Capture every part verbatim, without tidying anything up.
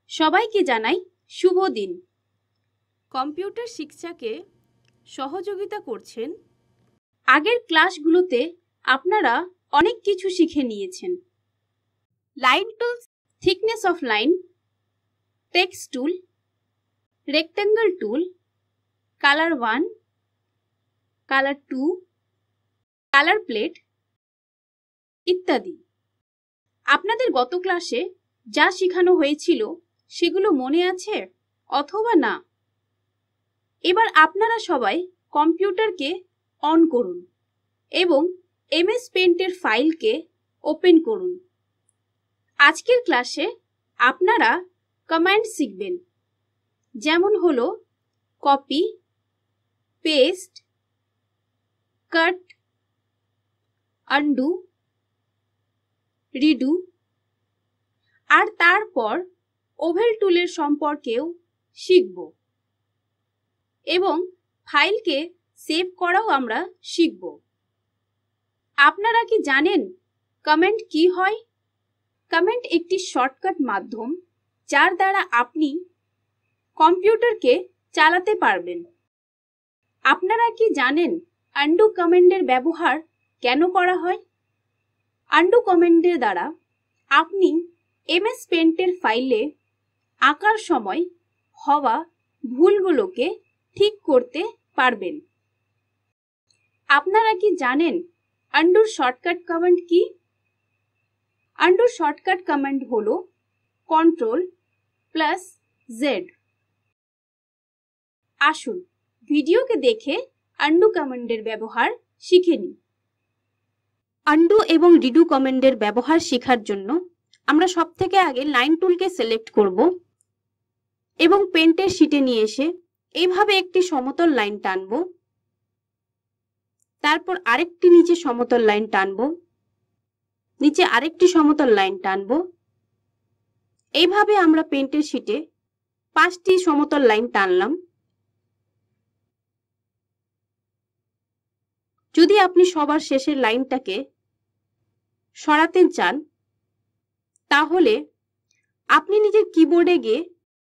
সবাইকে জানাই শুভ দিন। কম্পিউটার শিক্ষাকে সহযোগিতা করছেন। আগের ক্লাসগুলোতে আপনারা অনেক কিছু শিখে নিয়েছেন। Line tools, thickness of line, text tool, rectangle tool, colour one, colour two, colour plate ইত্যাদি। আপনাদের গত ক্লাসে যা শেখানো হয়েছিল সেগুলো মনে আছে অথবা না? এবার আপনারা সবাই কম্পিউটারকে অন করুন এবং এমএস পেইন্টের ফাইলকে ওপেন করুন। আজকের ক্লাসে আপনারা কমান্ড শিখবেন, যেমন হলো copy, paste, cut, undo, redo, আর তারপর ওভেল টুলের সম্পর্কেও শিখব এবং ফাইলকে সেভ করাও আমরা শিখব। আপনারা কি জানেন কমেন্ট কি হয়? কমেন্ট একটি শর্টকাট মাধ্যম যার দ্বারা আপনি কম্পিউটারকে চালাতে পারবেন। আপনারা কি জানেন আনডু কমান্ডের ব্যবহার কেন করা হয়? আনডু কমান্ডের দ্বারা আপনি এমএস পেইন্টের ফাইলে আঁকার সময় হওয়া ভুলগুলোকে ঠিক করতে পারবেন। আপনারা কি জানেন আনডুর শর্টকাট কমান্ড কি? আনডুর শর্টকাট কমান্ড হলো কন্ট্রোল প্লাস জেড। আসুন ভিডিওকে দেখে আনডু কমান্ডের ব্যবহার শিখে নিই। আনডু এবং রিডু কমান্ডের ব্যবহার শেখার জন্য আমরা সবথেকে আগে লাইন টুলকে সিলেক্ট করব এবং পেইন্টের শীটে নিয়ে এসে এইভাবে একটি সমতল লাইন টানব। তারপর আরেকটি নিচে সমতল লাইন টানব, নিচে আরেকটি সমতল লাইন টানব। এইভাবে আমরা পেইন্টের শীটে পাঁচটি সমতল লাইন টানলাম। যদি আপনি সবার শেষের লাইনটাকে সরাতে চান তাহলে আপনি নিজের কিবোর্ডে গিয়ে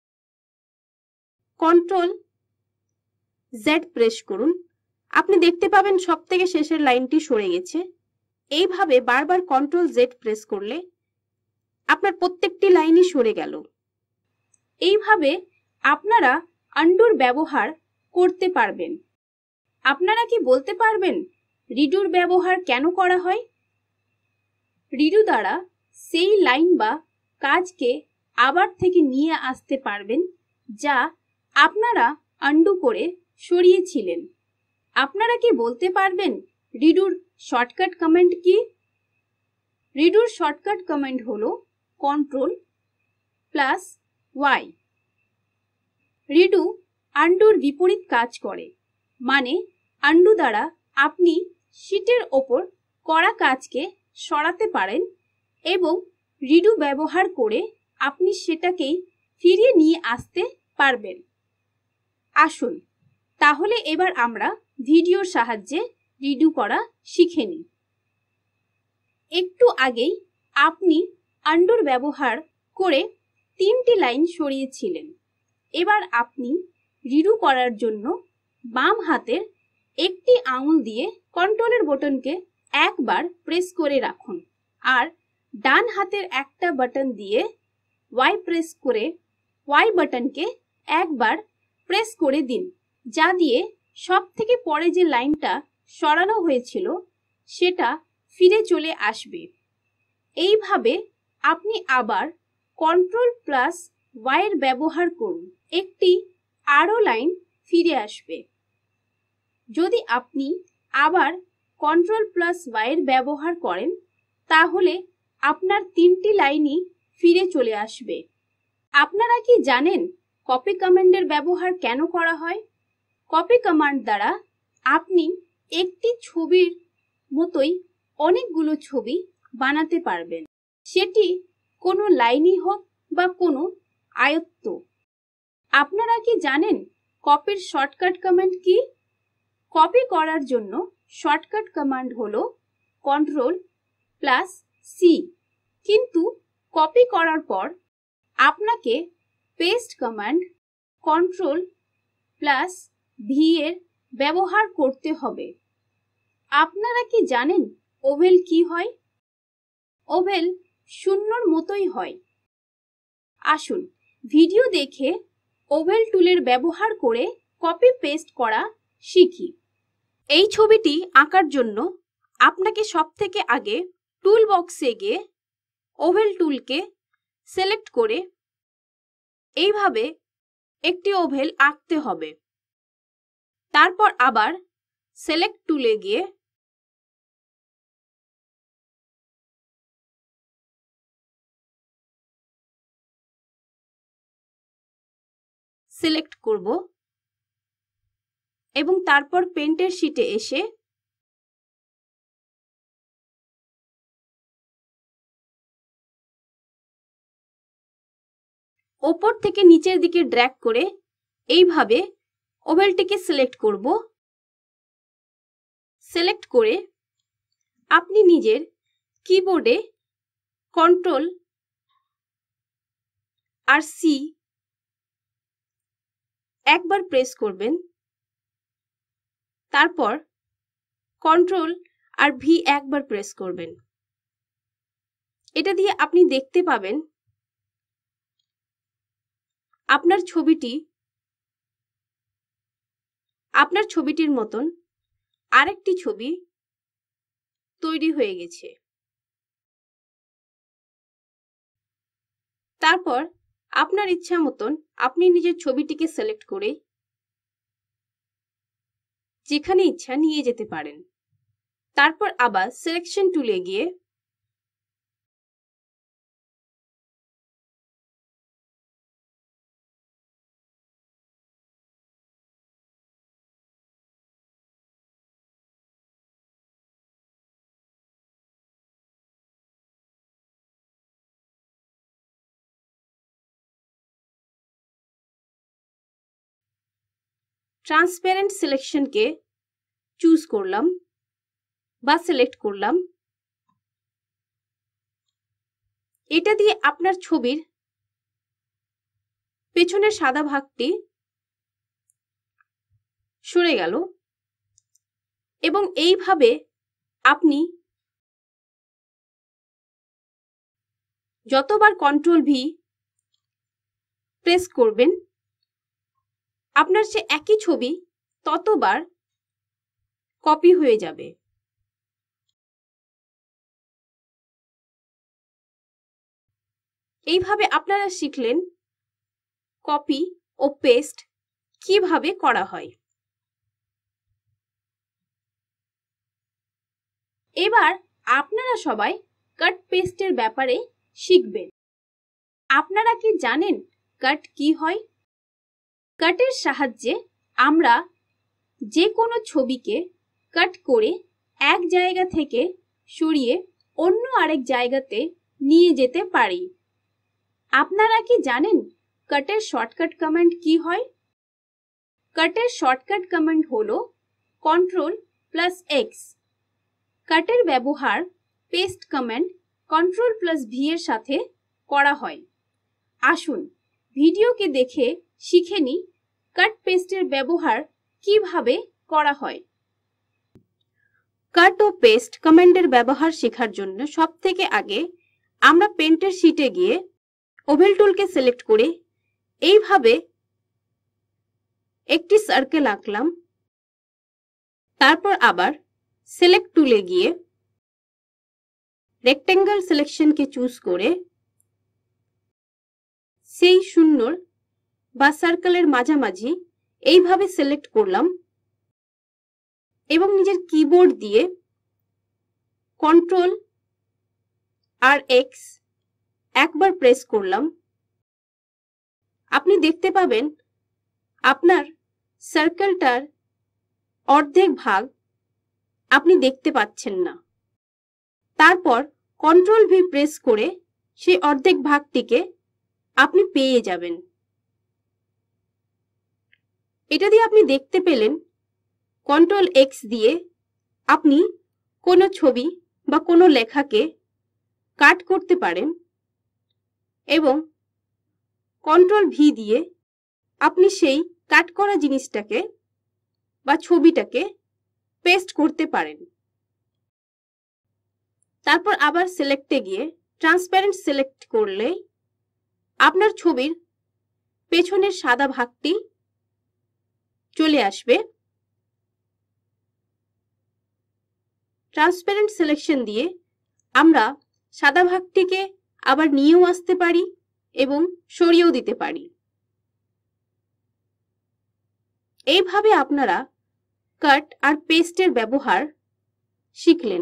কন্ট্রোল জেড প্রেস করুন। আপনি দেখতে পাবেন সবথেকে শেষের লাইনটি সরে গেছে। এইভাবে বারবার কন্ট্রোল জেড প্রেস করলে আপনার প্রত্যেকটি লাইনই সরে গেল। এইভাবে আপনারা আনডুর ব্যবহার করতে পারবেন। আপনারা কি বলতে পারবেন রিডুর ব্যবহার কেন করা হয়? রিডু দ্বারা সেই লাইন বা কাজকে আবার থেকে নিয়ে আসতে পারবেন যা আপনারা আনডু করে সরিয়েছিলেন। আপনারা কি বলতে পারবেন রিডুর শর্টকাট কমান্ড কি? রিডুর শর্টকাট কমান্ড হলো কন্ট্রোল প্লাস ওয়াই। রিডু আনডুর বিপরীত কাজ করে, মানে আনডু দ্বারা আপনি শীটের ওপর করা কাজকে সরাতে পারেন এবং রিডু ব্যবহার করে আপনি সেটাকেই ফিরিয়ে নিয়ে আসতে পারবেন। আসুন তাহলে এবার আমরা ভিডিওর সাহায্যে রিডু করা শিখে নিই। একটু আগেই আপনি আনডুর ব্যবহার করে তিনটি লাইন সরিয়েছিলেন। এবার আপনি রিডু করার জন্য বাম হাতের একটি আঙুল দিয়ে কন্ট্রোলের বাটনকে একবার প্রেস করে রাখুন আর ডান হাতের একটা বাটন দিয়ে ওয়াই প্রেস করে ওয়াই বাটনকে একবার প্রেস করে দিন, যা দিয়ে সব থেকে পরে যে লাইনটা সরানো হয়েছিল সেটা ফিরে চলে আসবে। এইভাবে আপনি আবার কন্ট্রোল প্লাস ওয়াই এর ব্যবহার করুন, একটি আরো লাইন ফিরে আসবে। যদি আপনি আবার কন্ট্রোল প্লাস ওয়াই এর ব্যবহার করেন তাহলে আপনার তিনটি লাইনই ফিরে চলে আসবে। আপনারা কি জানেন কপি কমান্ডের ব্যবহার কেন করা হয়? কপি কমান্ড দ্বারা আপনি একটি ছবির মতোই অনেকগুলো ছবি বানাতে পারবেন, সেটি কোনো লাইনই হোক বা কোনো আয়ত্ত। আপনারা কি জানেন কপির শর্টকাট কমান্ড কি? কপি করার জন্য শর্টকাট কমান্ড হলো কন্ট্রোল প্লাস সি, কিন্তু কপি করার পর আপনাকে paste command control plus V এর ব্যবহার করতে হবে। আপনারা কি জানেন ওভেল কি হয়? ওভেল শূন্যর মতোই হয়। আসুন ভিডিও দেখে ওভেল টুলের ব্যবহার করে কপি পেস্ট করা শিখি। এই ছবিটি আঁকার জন্য আপনাকে সবথেকে আগে টুল বক্সে গিয়ে ওভেল টুলকে সিলেক্ট করে এইভাবে একটি ওভেল আঁকতে হবে। তারপর আবার সিলেক্ট টুলে গিয়ে সিলেক্ট করব এবং তারপর পেন্টের শিটে এসে ওপর থেকে নিচের দিকে ড্র্যাগ করে এইভাবে ওভেলটিকে সিলেক্ট করব। সিলেক্ট করে আপনি নিজের কিবোর্ডে কন্ট্রোল আর সি একবার প্রেস করবেন, তারপর কন্ট্রোল আর ভি একবার প্রেস করবেন। এটা দিয়ে আপনি দেখতে পাবেন আপনার ছবিটি আপনার ছবিটির মতন আরেকটি ছবি তৈরি হয়ে গেছে। তারপর আপনার ইচ্ছা মতন আপনি নিজের ছবিটিকে সিলেক্ট করে যেখানে ইচ্ছা নিয়ে যেতে পারেন। তারপর আবার সিলেকশন টুলে গিয়ে ট্রান্সপারেন্ট সিলেকশনকে চুজ করলাম বা সিলেক্ট করলাম। এটা দিয়ে আপনার ছবির পেছনের সাদা ভাগটি সরে গেল এবং এইভাবে আপনি যতবার কন্ট্রোল ভি প্রেস করবেন আপনার সে একই ছবি ততবার কপি হয়ে যাবে। এইভাবে আপনারা শিখলেন কপি ও পেস্ট কিভাবে করা হয়। এবার আপনারা সবাই কাট পেস্টের ব্যাপারে শিখবেন। আপনারা কি জানেন কাট কি হয়? কাটের সাহায্যে আমরা যে কোনো ছবিকে কাট করে এক জায়গা থেকে সরিয়ে অন্য আরেক জায়গাতে নিয়ে যেতে পারি। আপনারা কি জানেন কাটের শর্টকাট কমান্ড কি হয়? কাটের শর্টকাট কমান্ড হলো কন্ট্রোল প্লাস এক্স। কাটের ব্যবহার paste command control plus V এর সাথে করা হয়। আসুন ভিডিওকে দেখে শিখে নিই কাট পেস্টের ব্যবহার কিভাবে করা হয়। কাট ও পেস্ট কমান্ডের ব্যবহার শেখার জন্য সবথেকে আগে আমরা পেন্টের শিটে গিয়ে ওভেল টুলকে সিলেক্ট করে এইভাবে একটি সার্কেল আঁকলাম। তারপর আবার সিলেক্ট টুলে গিয়ে রেক্টেঙ্গল সিলেকশনকে চুজ করে সেই শূন্যর বা সার্কেলের মাঝামাঝি এইভাবে সিলেক্ট করলাম এবং নিজের কিবোর্ড দিয়ে কন্ট্রোল আর এক্স একবার প্রেস করলাম। আপনি দেখতে পাবেন আপনার সার্কেলটার অর্ধেক ভাগ আপনি দেখতে পাচ্ছেন না। তারপর কন্ট্রোল ভি প্রেস করে সেই অর্ধেক ভাগটিকে আপনি পেয়ে যাবেন। এটা দিয়ে আপনি দেখতে পেলেন কন্ট্রোল এক্স দিয়ে আপনি কোনো ছবি বা কোনো লেখাকে কাট করতে পারেন এবং কন্ট্রোল ভি দিয়ে আপনি সেই কাট করা জিনিসটাকে বা ছবিটাকে পেস্ট করতে পারেন। তারপর আবার সিলেক্টে গিয়ে ট্রান্সপারেন্ট সিলেক্ট করলে আপনার ছবির পেছনের সাদা ভাগটি চলে আসবে। ট্রান্সপারেন্ট সিলেকশন দিয়ে আমরা সাদা ভাগটিকে আবার নিয়েও আসতে পারি এবং সরিয়েও দিতে পারি। এইভাবে আপনারা কাট আর পেস্টের ব্যবহার শিখলেন।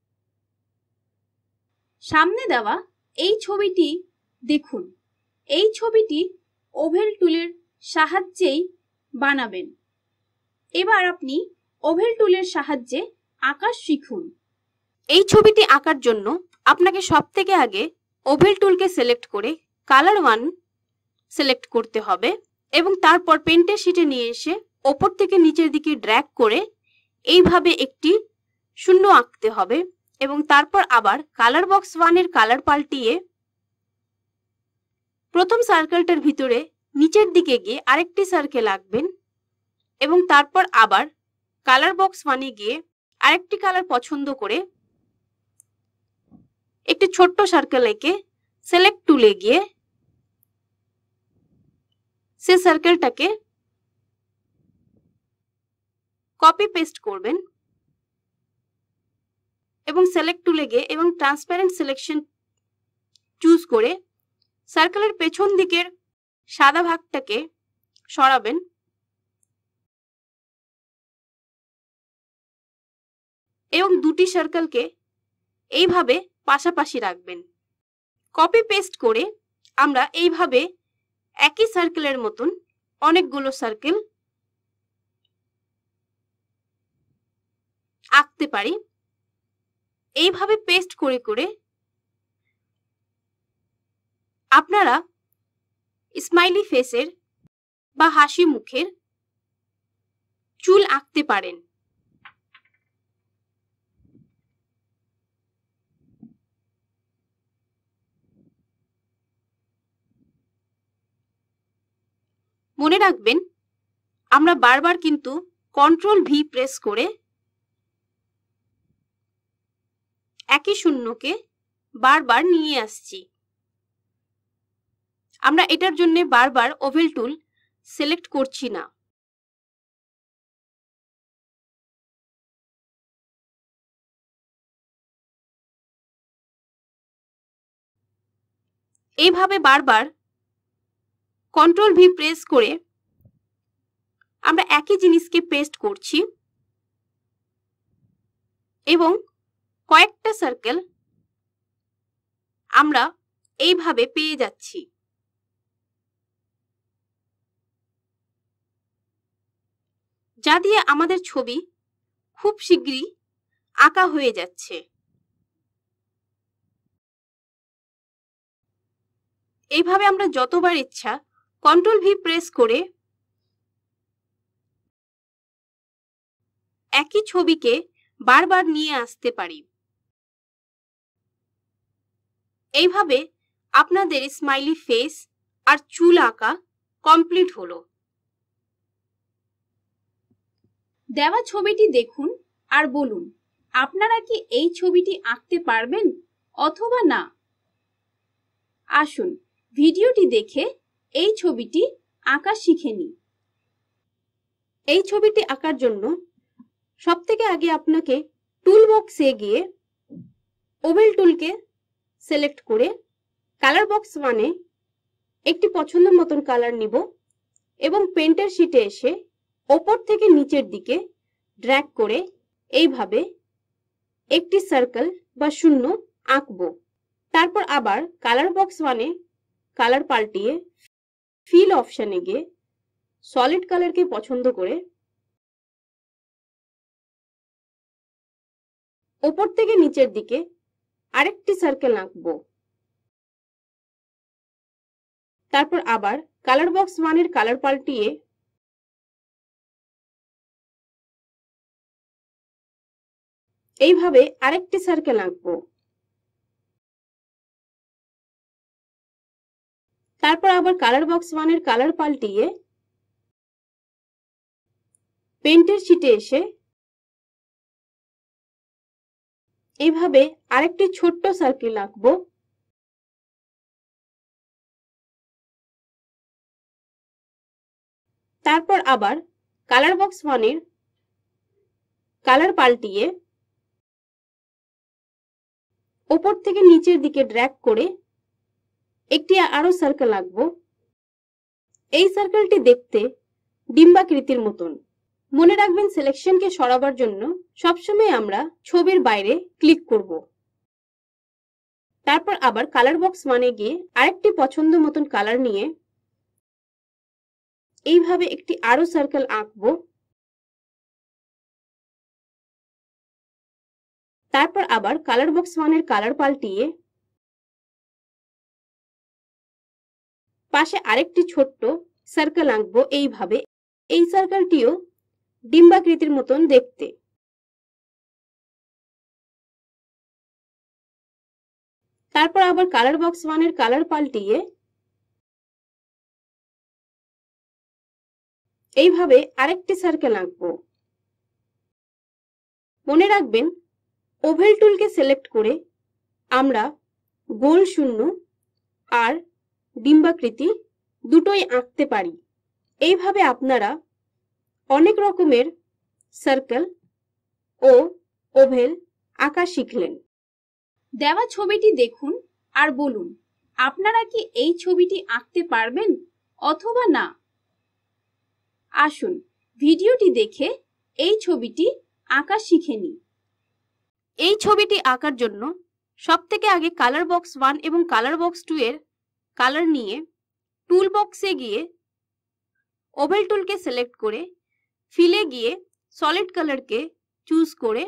সামনে দেওয়া এই ছবিটি দেখুন। এই ছবিটি ওভেল টুলের সাহায্যেই বানাবেন। এবার আপনি ওভেল টুলের সাহায্যে আঁকা শিখুন। এই ছবিটি আঁকার জন্য আপনাকে সবথেকে আগে ওভেল টুলকে সিলেক্ট করে কালার ওয়ান সিলেক্ট করতে হবে এবং তারপর পেন্টের শিটে নিয়ে এসে ওপর থেকে নিচের দিকে ড্র্যাগ করে এইভাবে একটি শূন্য আঁকতে হবে এবং তারপর আবার কালার বক্স ওয়ানের কালার পাল্টিয়ে প্রথম সার্কেলটার ভিতরে নিচের দিকে গিয়ে আরেকটি সার্কেল আঁকবেন এবং তারপর আবার কালার বক্স ওয়ানে গিয়ে আরেকটি কালার পছন্দ করে একটি ছোট্ট সার্কেল এঁকে সিলেক্ট টুলে গিয়ে সে সার্কেলটাকে কপি পেস্ট করবেন এবং সিলেক্ট টুলে গিয়ে এবং ট্রান্সপারেন্ট সিলেকশন চুজ করে সার্কেলের পেছন দিকের সাদা ভাগটাকে সরাবেন এবং দুটি সার্কেলকে এইভাবে পাশাপাশি রাখবেন। কপি পেস্ট করে আমরা এইভাবে একই সার্কেলের মতন অনেকগুলো সার্কেল আঁকতে পারি। এইভাবে পেস্ট করে করে আপনারা স্মাইলি ফেসের বা হাসি মুখের চুল আঁকতে পারেন। মনে রাখবেন আমরা বারবার কিন্তু কন্ট্রোল ভি প্রেস করে একই শূন্যকে বারবার নিয়ে আসছি। আমরা এটার জন্য বারবার ওভেল টুল সিলেক্ট করছি না। এইভাবে বারবার কন্ট্রোল ভি প্রেস করে আমরা একই জিনিসকে পেস্ট করছি এবং কয়েকটা সার্কেল আমরা এইভাবে পেয়ে যাচ্ছি। যা দিয়ে আমাদের ছবি খুব শীঘ্রই আঁকা হয়ে যাচ্ছে। এইভাবে আমরা যতবার ইচ্ছা কন্ট্রোল ভি প্রেস করে একই ছবিকে বারবার নিয়ে আসতে পারি। এইভাবে আপনাদের স্মাইলি ফেস আর চুল আঁকা কমপ্লিট হলো। দেওয়া ছবিটি দেখুন আর বলুন আপনারা কি এই ছবিটি আঁকতে পারবেন অথবা না। আসুন ভিডিওটি দেখে এই ছবিটি আঁকা শিখে নিই। এই ছবিটি আঁকার জন্য সবথেকে আগে আপনাকে টুল বক্সে গিয়ে ওভেল টুলকে সিলেক্ট করে কালার বক্স ওয়ানে একটি পছন্দ মতন কালার নিব এবং পেন্টের শিটে এসে ওপর থেকে নিচের দিকে ড্র্যাগ করে এইভাবে একটি সার্কেল বা শূন্য আঁকবো। তারপর আবার কালার বক্স ওয়ানে কালার পাল্টিয়ে ফিল অপশনে গিয়ে সলিড কালারকে পছন্দ করে ওপর থেকে নিচের দিকে আরেকটি সার্কেল আঁকবো। তারপর আবার কালার বক্স ওয়ানের কালার পাল্টিয়ে এইভাবে আরেকটি সার্কেল আঁকবো। তারপর আবার কালার বক্স ওয়ানের কালার পাল্টিয়ে পেন্টের শিটে এসে এইভাবে আরেকটি ছোট্ট সার্কেল আঁকবো। তারপর আবার কালার বক্স ওয়ানের কালার পাল্টিয়ে উপর থেকে নিচের দিকে ড্র্যাগ করে একটি আরো সার্কেল আঁকবো। এই সার্কেলটি দেখতে ডিম্বাকৃতির মতন। মনে রাখবেন, সিলেকশনকে সরাবার জন্য সবসময় আমরা ছবির বাইরে ক্লিক করব। তারপর আবার কালার বক্স ওয়ানে গিয়ে আরেকটি পছন্দ মতন কালার নিয়ে এইভাবে একটি আরো সার্কেল আঁকবো। তারপর আবার কালার বক্স ওয়ানের কালার পাল্টিয়ে পাশে আরেকটি ছোট্ট সার্কেল আঁকবো এইভাবে। এই সার্কেলটিও ডিম্বাকৃতির মতন দেখতে। তারপর আবার কালার বক্স ওয়ানের কালার পাল্টিয়ে এইভাবে আরেকটি সার্কেল আঁকবো। মনে রাখবেন, ওভেল টুলকে সিলেক্ট করে আমরা গোল শূন্য আর ডিম্বাকৃতি দুটোই আঁকতে পারি। এইভাবে আপনারা অনেক রকমের সার্কেল ও ওভেল আঁকা শিখলেন। দেওয়া ছবিটি দেখুন আর বলুন আপনারা কি এই ছবিটি আঁকতে পারবেন অথবা না। আসুন ভিডিওটি দেখে এই ছবিটি আঁকা শিখে নিই। এই ছবিটি আঁকার জন্য সবথেকে আগে কালার বক্স ওয়ান এবং কালার বক্স টু এর কালার নিয়ে টুল বক্সে গিয়ে ওভেল টুলকে সিলেক্ট করে ফিলে গিয়ে সলিড কালারকে চুজ করে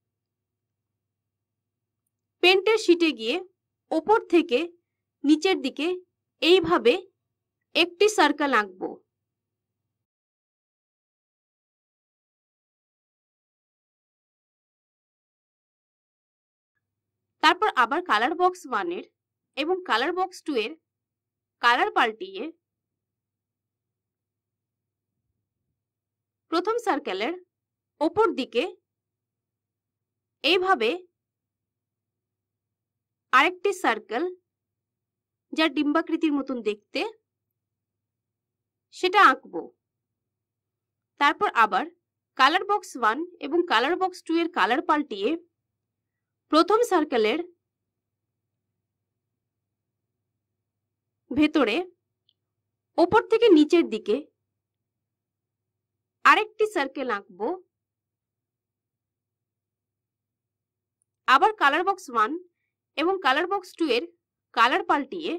পেন্টের শিটে গিয়ে ওপর থেকে নিচের দিকে এইভাবে একটি সার্কেল আঁকবো। তারপর আবার কালার বক্স ওয়ানের এবং কালার বক্স টু এর কালার পাল্টিয়ে প্রথম সার্কেলের ওপর দিকে এইভাবে আরেকটি সার্কেল যা ডিম্বাকৃতির মতন দেখতে সেটা আঁকবো। তারপর আবার কালার বক্স ওয়ান এবং কালার বক্স টু এর কালার পাল্টিয়ে প্রথম সার্কেলের ভেতরে ওপর থেকে নিচের দিকে আরেকটি সার্কেল আঁকবো। আবার কালার বক্স ওয়ান এবং কালার বক্স টু এর কালার পাল্টিয়ে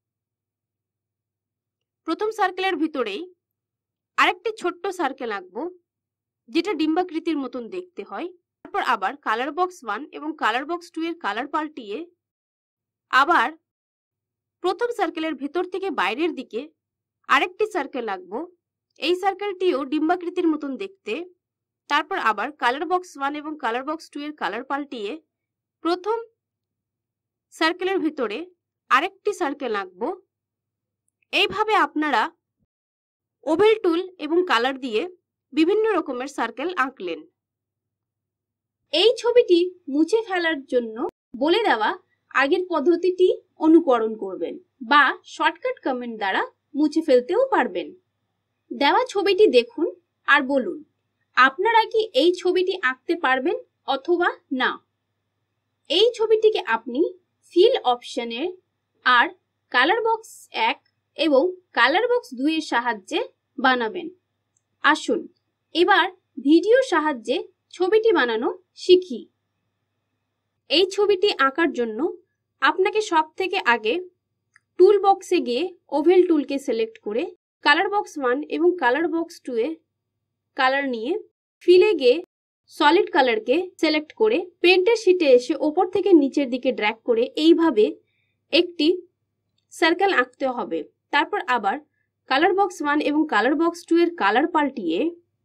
প্রথম সার্কেলের ভিতরেই আরেকটি ছোট্ট সার্কেল আঁকবো যেটা ডিম্বাকৃতির মতন দেখতে হয়। তারপর আবার কালার বক্স ওয়ান এবং কালার বক্স টু এর কালার পাল্টিয়ে আবার প্রথম সার্কেলের ভেতর থেকে বাইরের দিকে আরেকটি সার্কেল আঁকবো। এই সার্কেলটিও ডিম্বাকৃতির মতন দেখতে। তারপর আবার কালার বক্স ওয়ান এবং কালার বক্স টু এর কালার পাল্টিয়ে প্রথম সার্কেলের ভিতরে আরেকটি সার্কেল আঁকবো। এইভাবে আপনারা ওভেল টুল এবং কালার দিয়ে বিভিন্ন রকমের সার্কেল আঁকলেন। এই ছবিটি মুছে ফেলার জন্য বলে দেওয়া আগের পদ্ধতিটি অনুকরণ করবেন বা শর্টকাট কমেন্ট দ্বারা মুছে ফেলতেও পারবেন। দেওয়া ছবিটি দেখুন আর বলুন আপনারা কি এই ছবিটি আঁকতে পারবেন অথবা না। এই ছবিটিকে আপনি ফিল অপশনের আর কালার বক্স এক এবং কালার বক্স দুই এর সাহায্যে বানাবেন। আসুন এবার ভিডিওর সাহায্যে ছবিটি বানানো শিখি। এই ছবিটি আঁকার জন্য আপনাকে সব থেকে আগে টুল বক্সে গিয়ে ওভেল টুলকে সিলেক্ট করে কালার বক্স ওয়ান এবং কালার বক্স টু এ কালার নিয়ে ফিলে গিয়ে সলিড কালারকে সিলেক্ট করে পেন্টের শিটে এসে ওপর থেকে নিচের দিকে ড্র্যাগ করে এইভাবে একটি সার্কেল আঁকতে হবে। তারপর আবার কালার বক্স ওয়ান এবং কালার বক্স টু এর কালার পাল্টিয়ে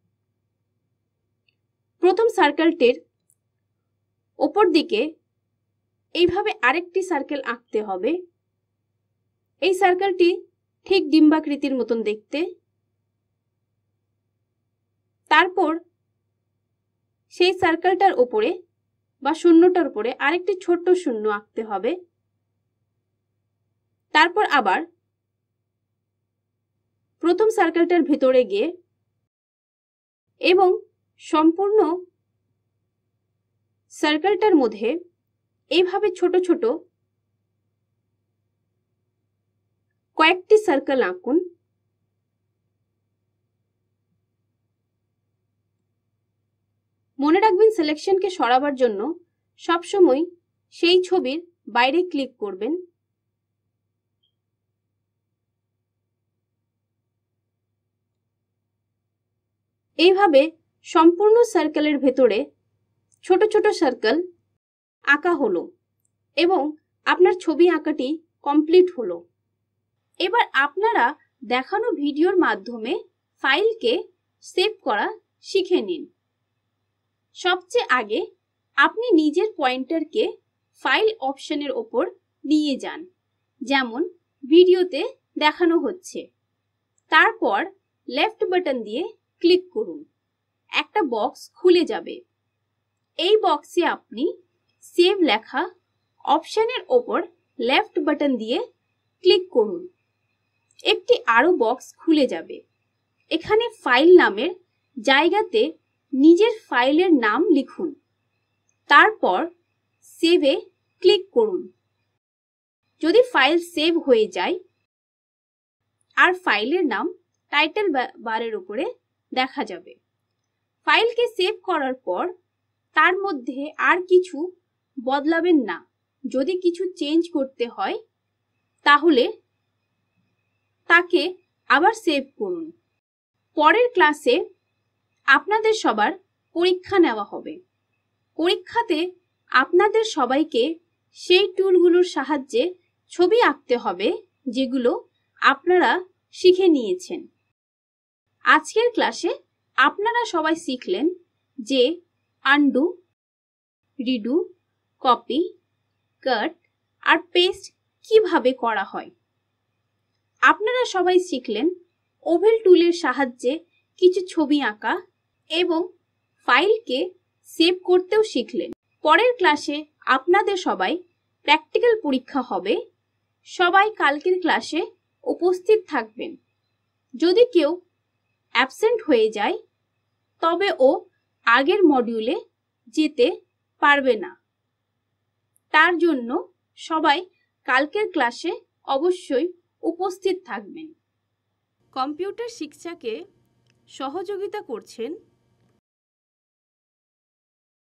প্রথম সার্কেলটির ওপর দিকে এইভাবে আরেকটি সার্কেল আঁকতে হবে। এই সার্কেলটি ঠিক ডিম্বাকৃতির মতন দেখতে। তারপর সেই সার্কেলটার ওপরে বা শূন্যটার উপরে আরেকটি ছোট্ট শূন্য আঁকতে হবে। তারপর আবার প্রথম সার্কেলটার ভেতরে গিয়ে এবং সম্পূর্ণ সার্কেলটার মধ্যে এইভাবে ছোট ছোট কয়েকটি সার্কেল আঁকুন। মনে রাখবেন সিলেকশনকে সরাবার জন্য সবসময় সেই ছবির বাইরে ক্লিক করবেন। এইভাবে সম্পূর্ণ সার্কেলের ভেতরে ছোট ছোট সার্কেল আঁকা হলো এবং আপনার ছবি আঁকাটি কমপ্লিট হলো। এবার আপনারা দেখানো ভিডিওর মাধ্যমে ফাইলকে সেভ করা শিখে নিন। সবচেয়ে আগে আপনি নিজের পয়েন্টারকে ফাইল অপশনের ওপর নিয়ে যান, যেমন ভিডিওতে দেখানো হচ্ছে। তারপর লেফট বাটন দিয়ে ক্লিক করুন। একটা বক্স খুলে যাবে। এই বক্সে আপনি সেভ লেখা অপশনের ওপর লেফট বাটন দিয়ে ক্লিক করুন। একটি আরো বক্স খুলে যাবে। এখানে ফাইল নামের জায়গাতে নিজের ফাইলের নাম লিখুন। তারপর সেভে ক্লিক করুন। যদি ফাইল সেভ হয়ে যায় আর ফাইলের নাম টাইটেল বারের উপরে দেখা যাবে। ফাইলকে সেভ করার পর তার মধ্যে আর কিছু বদলাবেন না। যদি কিছু চেঞ্জ করতে হয় তাহলে তাকে আবার সেভ করুন। পরের ক্লাসে আপনাদের সবার পরীক্ষা নেওয়া হবে। পরীক্ষাতে আপনাদের সবাইকে সেই টুলগুলোর সাহায্যে ছবি আঁকতে হবে যেগুলো আপনারা শিখে নিয়েছেন। আজকের ক্লাসে আপনারা সবাই শিখলেন যে আনডু, রিডু, কপি, কাট আর পেস্ট কিভাবে করা হয়। আপনারা সবাই শিখলেন ওভেল টুলের সাহায্যে কিছু ছবি আঁকা এবং ফাইলকে সেভ করতেও শিখলেন। পরের ক্লাসে আপনাদের সবাই প্র্যাকটিক্যাল পরীক্ষা হবে। সবাই কালকের ক্লাসে উপস্থিত থাকবেন। যদি কেউ অ্যাবসেন্ট হয়ে যায় তবে ও আগের মডিউলে যেতে পারবে না। তার জন্য সবাই কালকের ক্লাসে অবশ্যই উপস্থিত থাকবেন। কম্পিউটার শিক্ষাকে সহযোগিতা করছেন